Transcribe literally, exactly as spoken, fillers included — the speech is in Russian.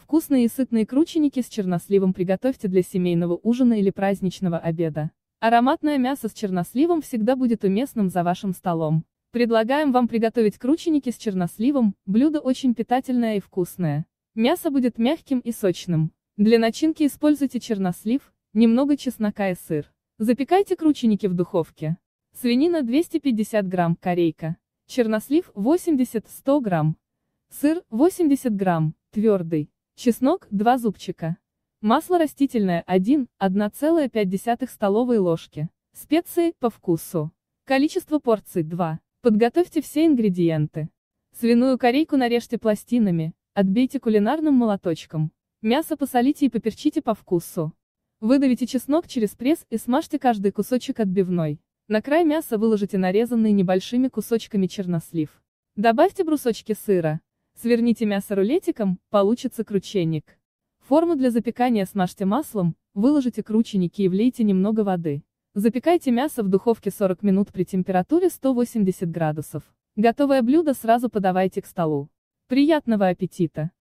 Вкусные и сытные крученики с черносливом приготовьте для семейного ужина или праздничного обеда. Ароматное мясо с черносливом всегда будет уместным за вашим столом. Предлагаем вам приготовить крученики с черносливом, блюдо очень питательное и вкусное. Мясо будет мягким и сочным. Для начинки используйте чернослив, немного чеснока и сыр. Запекайте крученики в духовке. Свинина двести пятьдесят грамм, корейка. Чернослив восемьдесят-сто грамм. Сыр восемьдесят грамм, твердый. Чеснок два зубчика. Масло растительное один — одна целая пять десятых столовой ложки. Специи по вкусу. Количество порций два. Подготовьте все ингредиенты. Свиную корейку нарежьте пластинами, отбейте кулинарным молоточком. Мясо посолите и поперчите по вкусу. Выдавите чеснок через пресс и смажьте каждый кусочек отбивной. На край мяса выложите нарезанный небольшими кусочками чернослив. Добавьте брусочки сыра. Сверните мясо рулетиком, получится крученик. Форму для запекания смажьте маслом, выложите крученики и влейте немного воды. Запекайте мясо в духовке сорок минут при температуре сто восемьдесят градусов. Готовое блюдо сразу подавайте к столу. Приятного аппетита!